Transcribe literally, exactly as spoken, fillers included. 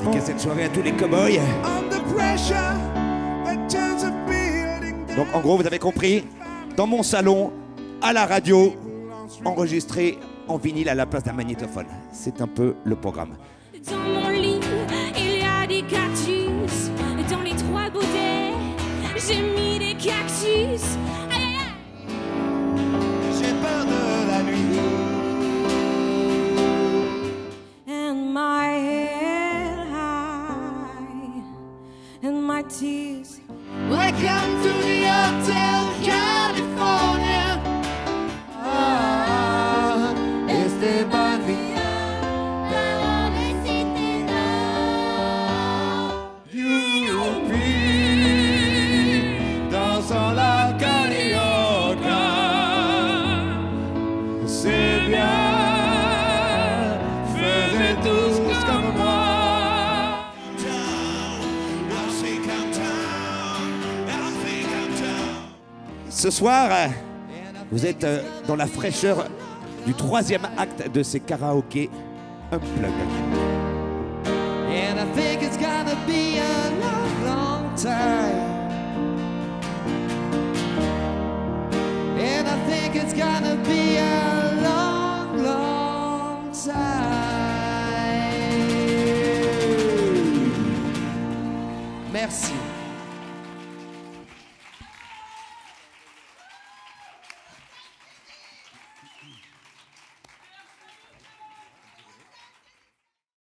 Dédicacer cette soirée à tous les cow-boys. Donc en gros, vous avez compris, dans mon salon, à la radio, enregistré en vinyle à la place d'un magnétophone. C'est un peu le programme. Dans mon lit, il y a des cactus. Dans les trois bouteilles, j'ai mis des cactus. Aïe, aïe, aïe. J'ai peur de la nuit. And my head high, and my tears. Welcome to the Hotel California. Ah, este barrio. Youpi, dansant la carioca. C'est bien, faisez tous comme moi. Ce soir, vous êtes dans la fraîcheur du troisième acte de ces karaokés Unplugged. And I think it's gonna be a long, long time. And I think it's gonna be a long, long time. Merci.